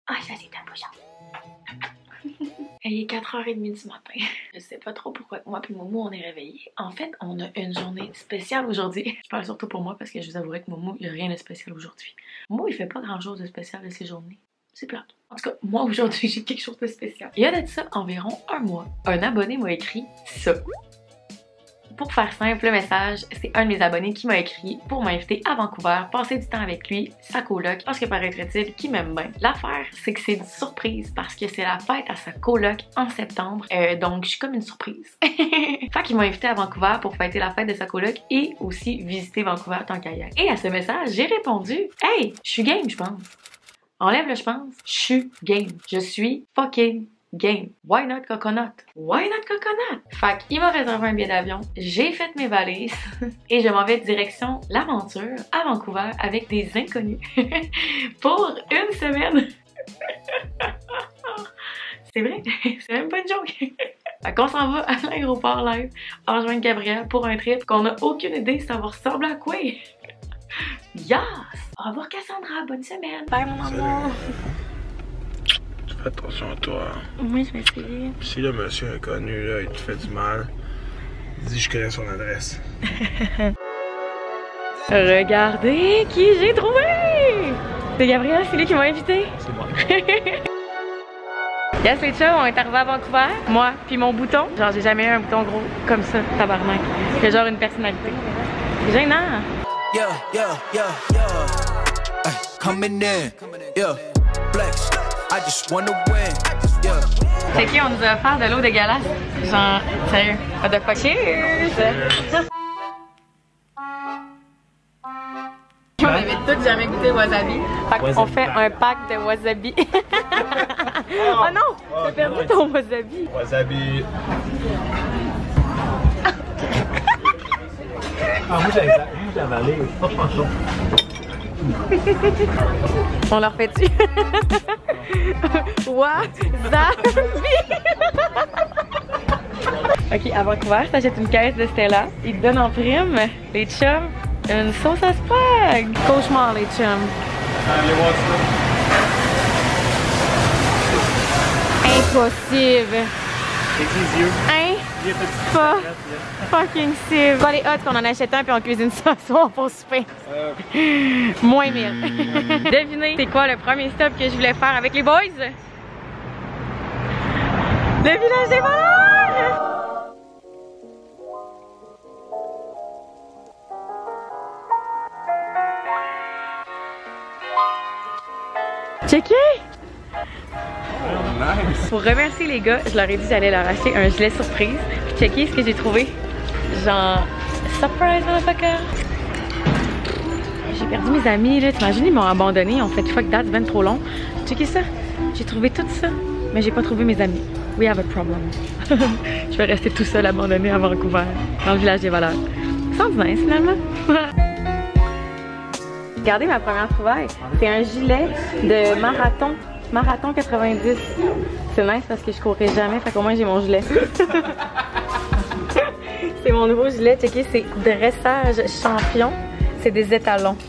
Ah, ça c'est un bouchon. Il est 4h30 du matin. Je sais pas trop pourquoi moi puis Momo on est réveillés. En fait, on a une journée spéciale aujourd'hui. Je parle surtout pour moi parce que je vous avouerai que Momo, il n'y a rien de spécial aujourd'hui. Momo, il fait pas grand chose de spécial de ses journées. C'est plate. En tout cas, moi aujourd'hui, j'ai quelque chose de spécial. Il y a de ça environ un mois, un abonné m'a écrit ça. Pour faire simple, le message, c'est un de mes abonnés qui m'a écrit pour m'inviter à Vancouver, passer du temps avec lui, sa coloc, parce que paraîtrait-il qu'il m'aime bien. L'affaire, c'est que c'est une surprise parce que c'est la fête à sa coloc en septembre, donc je suis comme une surprise. Fait qu'il m'a invité à Vancouver pour fêter la fête de sa coloc et aussi visiter Vancouver tant qu'à y aller. Et à ce message, j'ai répondu « Hey, je suis game, je pense. Enlève le je pense, je suis game. Je suis fucking game. Why not coconut? Why not coconut? » Fait qu'il m'a réservé un billet d'avion, j'ai fait mes valises et je m'en vais direction l'aventure à Vancouver avec des inconnus pour une semaine. C'est vrai, c'est même pas une joke. Fait qu'on s'en va à l'aéroport live en rejoindre Gabriel pour un trip qu'on a aucune idée ça va ressembler à quoi. Yes! Au revoir Cassandra, bonne semaine! Bye mon amour! Fais attention à toi. Oui, je vais essayer. Si le monsieur inconnu, là, il te fait du mal, dis je connais son adresse. Regardez qui j'ai trouvé! C'est Gabriel, c'est lui qui m'a invité. C'est moi. Yes, les chums, on est arrivés à Vancouver. Moi, puis mon bouton. Genre, j'ai jamais eu un bouton gros comme ça, tabarnak. C'est genre une personnalité. C'est gênant. Yeah, yeah, yeah, yeah. Ay, coming in, yeah. Flex, I just wanna win, yeah. C'est qui, on nous a offert de l'eau dégueulasse. Genre, sérieux. What the fuck? Cheers! On avait tous jamais goûté wasabi. Fait qu'on fait un pack de wasabi. Oh non! T'as perdu ton wasabi. Wasabi. Ah, moi j'ai avalé. On leur fait dessus. Wasabi! Ok, à Vancouver, t'achètes une caisse de Stella. Ils te donnent en prime, les chums, une sauce à spag. Cauchemar, les chums. Allez voir ça. Impossible. Avec les yeux. Pas fucking cible. Pas les hot qu'on en achète un puis on cuisine ça soir pour souper. Moins 1000. Devinez, c'est quoi le premier stop que je voulais faire avec les boys? Le village des voleurs! Checkez! Nice. Pour remercier les gars, je leur ai dit que j'allais leur acheter un gilet surprise. Puis checker ce que j'ai trouvé. Genre, surprise motherfucker! J'ai perdu mes amis là, t'imagines, ils m'ont abandonné, ils ont fait fuck that, c'est ben trop long. Checkez ça, j'ai trouvé tout ça, mais j'ai pas trouvé mes amis. We have a problem. Je vais rester tout seul abandonné à Vancouver, dans le village des valeurs. Ça sent nice finalement. Regardez ma première trouvaille. C'est un gilet de marathon. Marathon 90. C'est nice parce que je courrais jamais, fait qu'au moins j'ai mon gilet. C'est mon nouveau gilet, checkez, c'est dressage champion. C'est des étalons.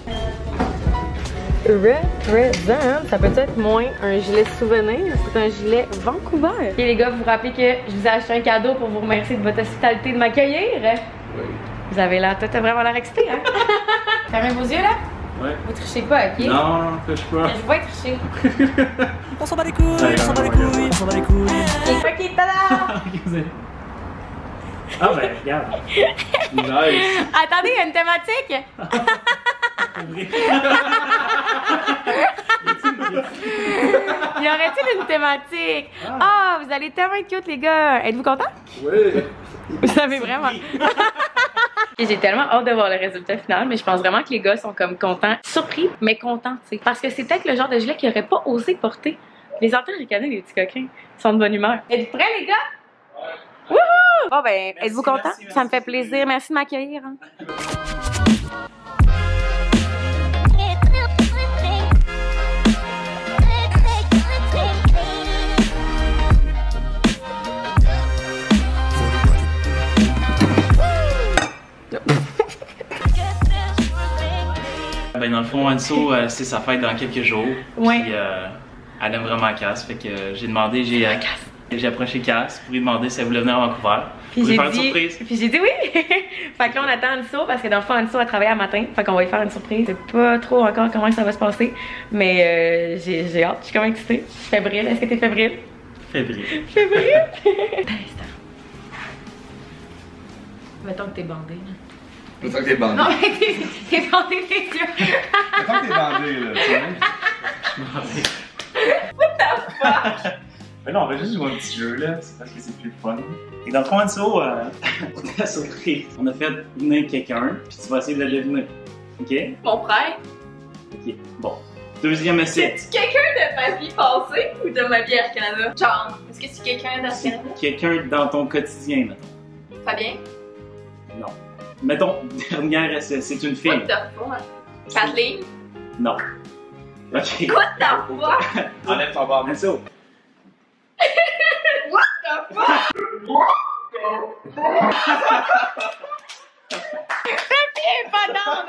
Represent, ça peut être moins un gilet souvenir, c'est un gilet Vancouver. Et les gars, vous vous rappelez que je vous ai acheté un cadeau pour vous remercier de votre hospitalité de m'accueillir? Oui. Vous avez l'air, t'as vraiment l'air excité, hein? Fermez vos yeux là? Ouais. Vous trichez pas, ok? Non, touche pas. Je vais tricher. On s'en bat les couilles, on s'en bat les couilles, on s'en bat les couilles. Et fuck it, tada! Ah ben, regarde. Nice. Attendez, il y a une thématique! Y aurait-il une thématique? Ah, vous allez tellement être cute, les gars! Êtes-vous contents? Oui. Vous savez vraiment? Et j'ai tellement hâte de voir le résultat final, mais je pense vraiment que les gars sont comme contents, surpris, mais contents, tu sais. Parce que c'est peut-être le genre de gilet qu'ils n'auraient pas osé porter. Les entends ricaner, les petits coquins. Ils sont de bonne humeur. Êtes-vous prêts, les gars? Ouais. Wouhou! Bon, ben, êtes-vous contents? Ça me fait plaisir. Merci de m'accueillir. Hein. Ben dans le fond, Anso, c'est sa fête dans quelques jours. Ouais. Puis, Elle aime vraiment Cass, fait que j'ai demandé, j'ai approché Cass pour lui demander si elle voulait venir à Vancouver. Puis pour lui j'ai faire une dit, surprise. puis j'ai dit oui. Fait que là on attend Anso parce que dans le fond Anso a travaillé à matin. Fait qu'on va lui faire une surprise. Je sais pas trop encore comment ça va se passer, mais j'ai hâte. Je suis quand même excitée. Je suis fébrile. Est-ce que t'es fébrile? Fébrile. Fébrile? Mettons que t'es bandé. Mettons que t'es bandé. Non mais t'es bandé les yeux. Mettons que t'es bandé là, tu sais. What the fuck? Mais non, on va juste jouer un petit jeu là, c'est parce que c'est plus fun. Et dans le fond, Anso, on t'a surpris. On a fait venir quelqu'un, puis tu vas essayer de le deviner. Ok? Mon frère. Ok, bon. Deuxième essai. C'est-tu quelqu'un de ma vie passée ou de ma vie à Air Canada? Genre, est-ce que c'est quelqu'un d'Air C'est Canada? quelqu'un dans ton quotidien, mettons. Fabien? Non. Mettons, dernière essai, c'est une fille. What the fuck? Kathleen? Non. Ok. What the fuck? Enlève ton bord. Anso. What the fuck? T'es pas d'âme.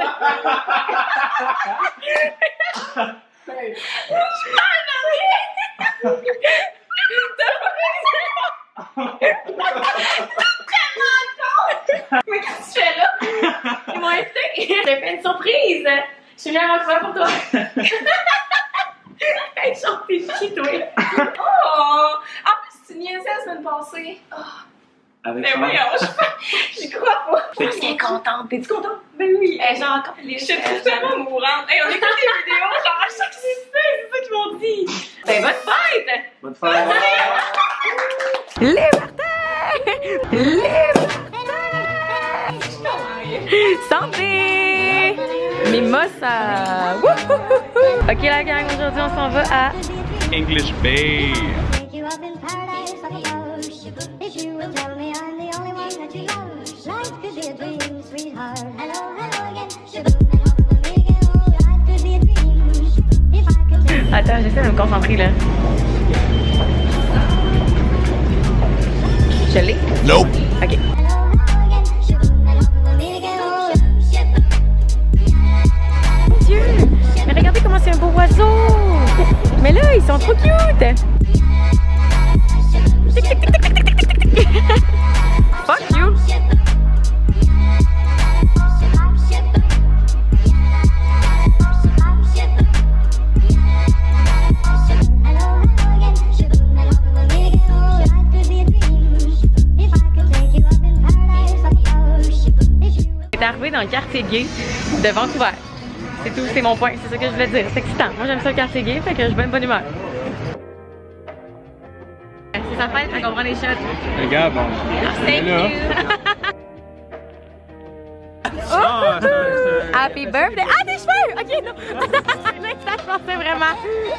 Mais qu'est-ce que tu fais là? Ils m'ont invité. J'ai fait une surprise. Je suis venue à Vancouver pour toi. Hey, chante tes chies, toi. Oh! En plus, tu niaisais la semaine passée. Oh. Avec Mais son- voyons, j'y crois pas. Parce qu'elle est contente. T'es-tu contente? Ben oui. Elle est genre encore les Je suis tellement mourante. Hey, on écoute des vidéos, genre, à chaque succès, c'est ça qu'ils m'ont dit. Ben, bonne fête! Bonne fête! Liberté! Santé! Mimosa! Wouhouhou! Ok la gang, aujourd'hui on s'en va à English Bay. Take you up in paradise like a dove. If you will tell me I'm the only one that you love. Life could be a dream, sweetheart. Hello, hello again. Shaboom, and home with me again. Oh, life could be a dream. If I could take Attends, j'essaie de me concentrer là. Je l'ai? Nope. Ok. hello, hello again. Shaboom, and home with me again. Oh, shaboom. Mon Dieu! Mais regardez comment c'est un beau oiseau! Mais là, ils sont trop cute! Tic, tic, tic, tic, tic, tic, tic, tic. Fuck you! On est arrivé dans le quartier gay de Vancouver. C'est tout, c'est mon point, c'est ça que je voulais dire. C'est excitant. Moi j'aime ça le quartier gay, fait que je suis bien de bonne humeur. C'est sa fête, fait qu'on prend des shots. Regarde, bon. Thank là. you! Oh! Happy birthday! Ah, tes cheveux! Ok, non! Là, ça, je pensais vraiment.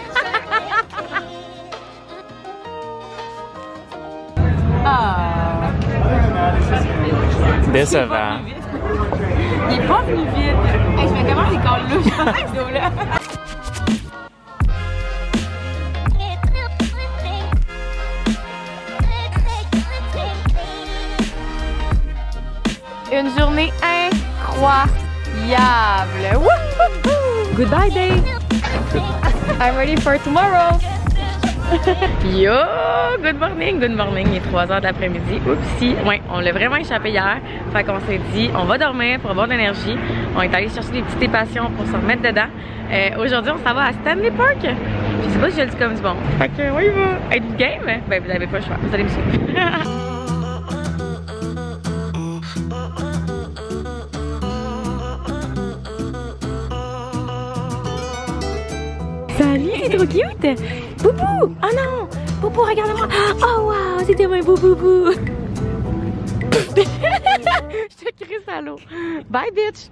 Ah! Décevant. Il est pas venu vite. Hey, je fais comment ces calls là? Je pense que c'est là. Une journée incroyable. Wouhouhou! Goodbye day. I'm ready for tomorrow. Yo! Good morning, good morning. Il est 3h de l'après-midi. Oupsie. Ouais, on l'a vraiment échappé hier. Fait qu'on s'est dit, on va dormir pour avoir de l'énergie. On est allé chercher des petites équations pour se remettre dedans. Aujourd'hui, on s'en va à Stanley Park. Je sais pas si je le dis comme du bon. Fait que, on y va. Êtes-vous game? Ben, vous n'avez pas le choix. Vous allez me suivre. Salut, c'est trop cute! Boubou! Oh non! Boubou, regarde-moi! Oh wow! C'était mon beau boubou! Je te crie à l'eau! Bye, bitch!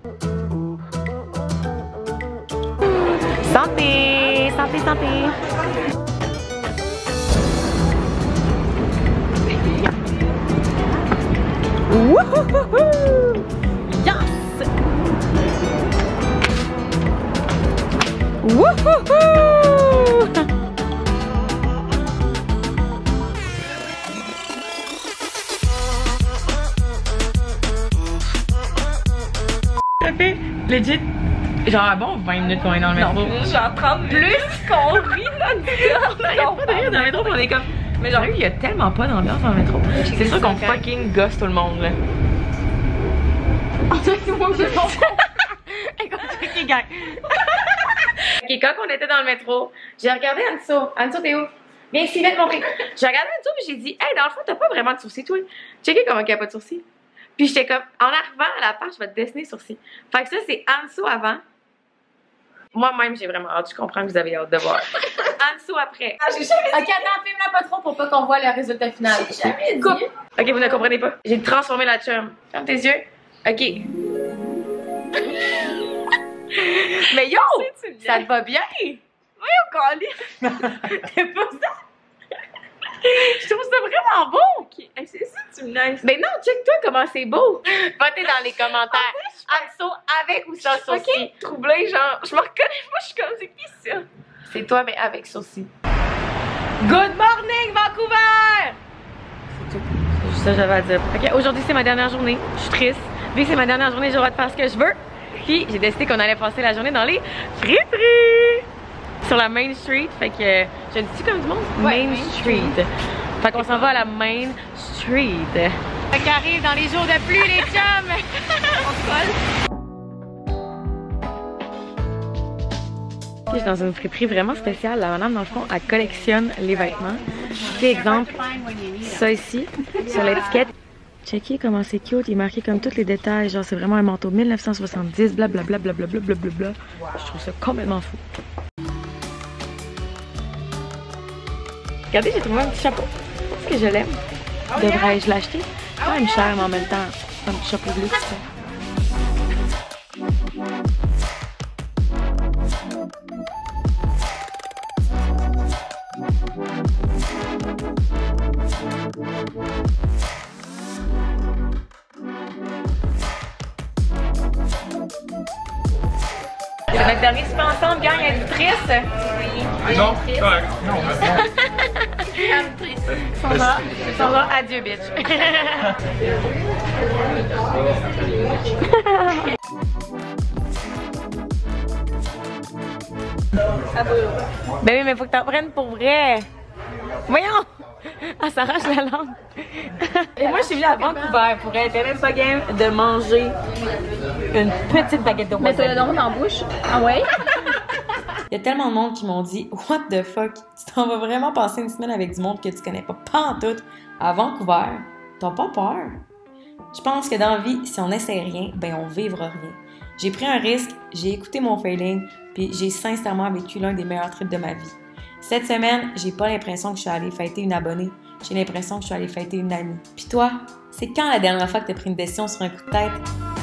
Santé! Santé, santé! Wouhouhou! Yes! Wouhouhou! Ça fait legit genre un bon 20 minutes qu'on est dans le métro. Non, genre 30 plus qu'on rit non-stop. On arrête pas de rire dans le métro, on est comme. Mais genre, il y a tellement pas d'ambiance dans le métro. C'est sûr qu'on fucking gosse tout le monde, là. Ok, gang. Ok, quand on était dans le métro, j'ai regardé Anso. Anso, t'es où? Viens ici, viens te montrer. J'ai regardé Anso et j'ai dit, hey, dans le fond, t'as pas vraiment de sourcils, toi. Checkez comment il y a pas de sourcils. Puis j'étais comme, en arrivant à la page, je vais te dessiner sourcils. Fait que ça, c'est Anso avant. Moi-même, j'ai vraiment hâte. Je comprends que vous avez hâte de voir. Anso après. Ah, j'ai jamais Ok, attends, filme-la pas trop pour pas qu'on voit le résultat final. dit. Jamais dit. Coupe. Ok, vous ne comprenez pas. J'ai transformé la chum. Ferme tes yeux. Ok. Mais yo! Ça te va bien? Oui, au colis. T'es pas ça? Je trouve ça vraiment beau! Okay. Hey, c'est ça, tu me niaises. Mais non, check-toi comment c'est beau! Votez dans les commentaires. Anso avec ou sans sourcils. Ok, troublée, genre, je me reconnais pas, je suis comme, c'est qui ça? C'est toi, mais avec sourcils. Good morning, Vancouver! C'est tout. C'est juste ça que j'avais à dire. Ok, aujourd'hui, c'est ma dernière journée. Je suis triste. Vu que c'est ma dernière journée, j'ai le droit de faire ce que je veux. Puis, j'ai décidé qu'on allait passer la journée dans les friperies! Sur la Main Street. Fait que, je le dis comme du monde? Ouais, Main Street. Fait qu'on s'en va à la Main Street. Fait qu'arrive dans les jours de pluie, les chums! On se colle. Je suis dans une friperie vraiment spéciale. La madame, dans le fond, elle collectionne les vêtements. C'est exemple, ça ici, sur l'étiquette. Checkez comment c'est cute, il est marqué comme tous les détails. Genre, c'est vraiment un manteau 1970, blablabla, blablabla, blablabla. Je trouve ça complètement fou. Regardez, j'ai trouvé un petit chapeau. Est-ce que je l'aime? Devrais-je l'acheter? Quand même cher, mais en même temps, c'est un petit chapeau bleu, c'est ça. C'est notre dernier super ensemble, gang, éditrice. Oui. Non, correct. S'en va, adieu, bitch. Ben oui, mais faut que t'en prennes pour vrai. Voyons! Ah, ça arrache la langue. Et moi, je suis venue à Vancouver pour être même pas game de manger une petite baguette de raisin. Mais t'as le nom dans la bouche. Ah ouais? Il y a tellement de monde qui m'ont dit « What the fuck? Tu t'en vas vraiment passer une semaine avec du monde que tu connais pas pantoute à Vancouver? T'as pas peur? » Je pense que dans la vie, si on n'essaie rien, ben on vivra rien. J'ai pris un risque, j'ai écouté mon feeling, puis j'ai sincèrement vécu l'un des meilleurs trips de ma vie. Cette semaine, j'ai pas l'impression que je suis allée fêter une abonnée. J'ai l'impression que je suis allée fêter une amie. Puis toi, c'est quand la dernière fois que t'as pris une décision sur un coup de tête?